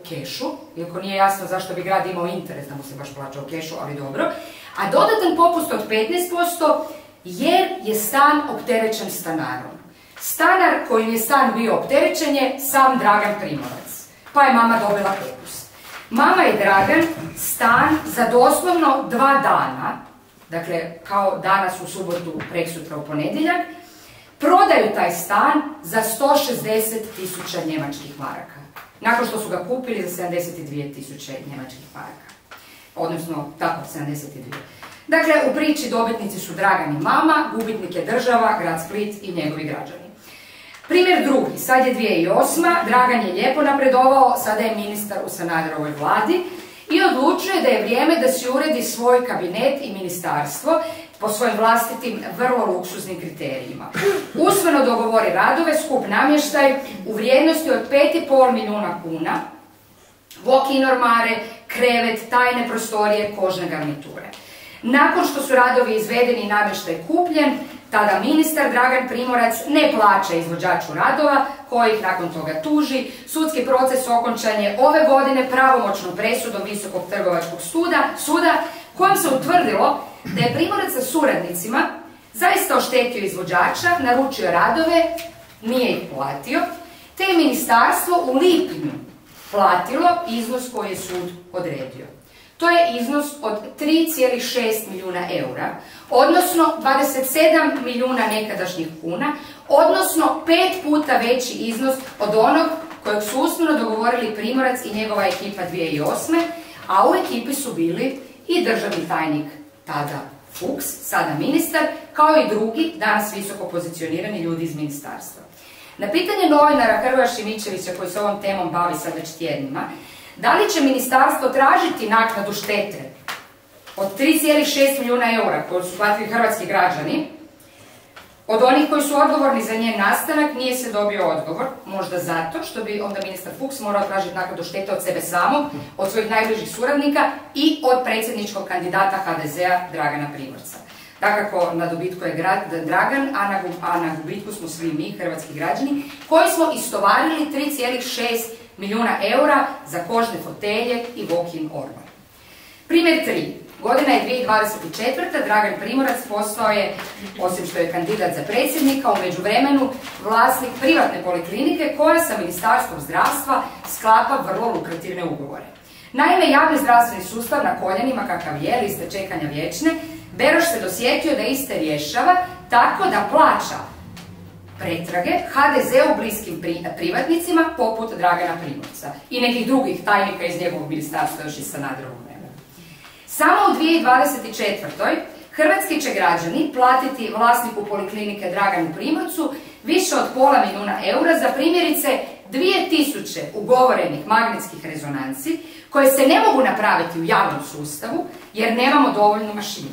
kešu, iako nije jasno zašto bi grad imao interes da mu se baš plaća u kešu, ali dobro, a dodatan popust od 15% jer je stan opterećen stanarom. Stanar kojim je stan bio opterećen je sam Dragan Primorac, pa je mama dobila popust. Mama i Dragan stan za doslovno 2 dana, dakle kao danas u subotu, preksutra u ponedjeljak, prodaju taj stan za 160.000 njemačkih maraka. Nakon što su ga kupili za 72.000 njemačkih maraka. Odnosno, tako, 72. Dakle, u priči dobitnici su Dragan i mama, gubitnik je država, grad Split i njegovi građani. Primjer drugi, sad je 2008. Dragan je lijepo napredovao, sada je ministar u Sanaderovoj vladi i odlučuje da je vrijeme da si uredi svoj kabinet i ministarstvo po svojim vlastitim, vrlo luksuznim kriterijima. Usmeno dogovori radove, skup namještaj u vrijednosti od 5,5 milijuna kuna, walk-in ormare, krevet, tajne prostorije, kožne garniture. Nakon što su radovi izvedeni i namještaj kupljen, tada ministar Dragan Primorac ne plaća izvođaču radova, koji ih nakon toga tuži. Sudski proces okončan je ove godine pravomoćnom presudom Visokog trgovačkog suda, kojom se utvrdilo da je Primorac sa suradnicima zaista oštetio izvođača, naručio radove, nije ih platio, te je ministarstvo u lipnju platilo iznos koji je sud odredio. To je iznos od 3,6 milijuna eura, odnosno 27 milijuna nekadašnjih kuna, odnosno 5 puta veći iznos od onog kojeg su usmeno dogovorili Primorac i njegova ekipa 2008. A u ekipi su bili i državni tajnik tada Fuchs, sada ministar, kao i drugi, danas visoko pozicionirani ljudi iz ministarstva. Na pitanje novinara Hrvoja Šimičevića, koji se ovom temom bavi sad već tjednima, da li će ministarstvo tražiti naknadu štete od 3,6 milijuna eura koju su platili hrvatski građani, od onih koji su odgovorni za njen nastanak, nije se dobio odgovor, možda zato što bi onda ministar Fuchs morao tražiti naknadu štete od sebe samog, od svojih najbližih suradnika i od predsjedničkog kandidata HDZ-a Dragana Primorca. Dakako, na dobitku je Dragan, a na gubitku smo svi mi, hrvatski građani, koji smo istovarili 3,6 milijuna eura za kožne fotelje i walk-in ormar. Primjer 3. Godina je 2024. Dragan Primorac postao je, osim što je kandidat za predsjednika, u međuvremenu vlasnik privatne poliklinike koja sa Ministarstvom zdravstva sklapa vrlo lukrativne ugovore. Naime, javni zdravstveni sustav na koljenima kakav je, liste čekanja vječne, Beroš se dosjetio da iste rješava tako da plaća pretrage HDZ-u bliskim privatnicima poput Dragana Primorca i nekih drugih tajnika iz njegovog ministarstva još iz Sanaderovog vremena. Samo u 2024. hrvatski će građani platiti vlasniku poliklinike Draganu Primorcu više od pola milijuna eura za primjerice 2000 ugovorenih magnetskih rezonanci koje se ne mogu napraviti u javnom sustavu jer nemamo dovoljno mašina.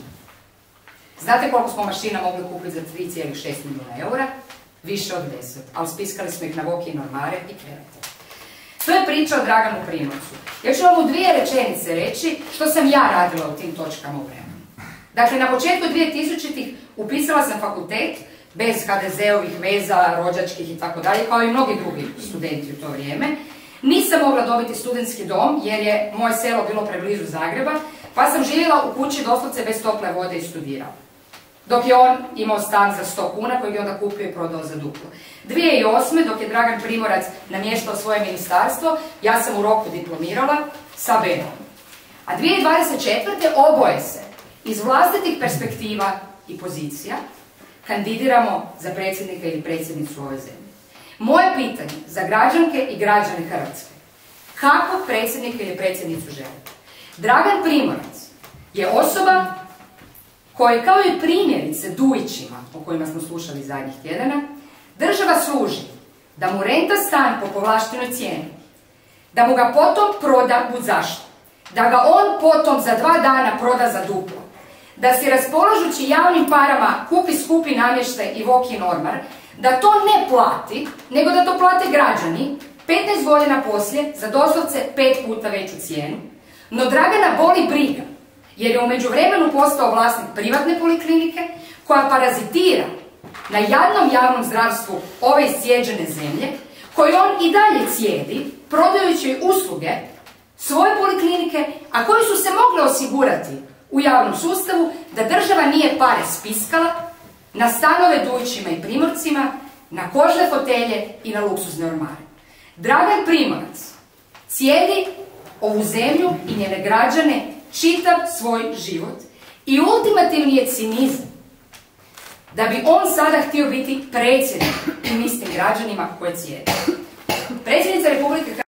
Znate koliko smo mašina mogli kupiti za 3,6 milijuna eura? Više od 10, ali spiskali smo ih na walk-in ormare i krevete. To je priča o Draganu Primorcu. Ja ću vam u 2 rečenice reći što sam ja radila u tim točkama u vremenu. Dakle, na početku 2000-ih upisala sam fakultet bez HDZ-ovih veza, rođačkih i tako dalje, kao i mnogi drugi studenti u to vrijeme. Nisam mogla dobiti studentski dom jer je moje selo bilo preblizu Zagreba, pa sam živjela u kući doslovce bez tople vode i studirala. Dok je on imao stan za 100 kuna kojeg je onda kupio i prodao za duplo. 2008. dok je Dragan Primorac namještao svoje ministarstvo, ja sam u roku diplomirala sa B.om. A 2024. oboje se iz vlastitih perspektiva i pozicija kandidiramo za predsjednika ili predsjednicu ove zemlje. Moje pitanje za građanke i građane Hrvatske: kakvog predsjednika ili predsjednicu želite? Dragan Primorac je osoba koji, kao i primjerice Dujićima, o kojima smo slušali zadnjih tjedana, država služi da mu renta stan po povlaštenoj cijeni, da mu ga potom proda budzašto, da ga on potom za 2 dana proda za duplo, da si raspolažući javnim parama kupi skupi namještaj i walk-in ormar, da to ne plati, nego da to plate građani 15 godina poslije za doslovce 5 puta veću cijenu. No Dragana boli briga, jer je u međuvremenu postao vlasnik privatne poliklinike koja parazitira na jadnom javnom zdravstvu ove iscijeđene zemlje, koji on i dalje cijedi, prodajući usluge svoje poliklinike, a koji su se mogli osigurati u javnom sustavu da država nije pare spiskala na stanove Dujčima i Primorcima, na kožne fotelje i na luksuzne ormare. Dragan Primorac cijedi ovu zemlju i njene građane čitav svoj život i ultimativni je cinizam da bi on sada htio biti predsjednik tim istim građanima koje cijedi. Predsjednica Republike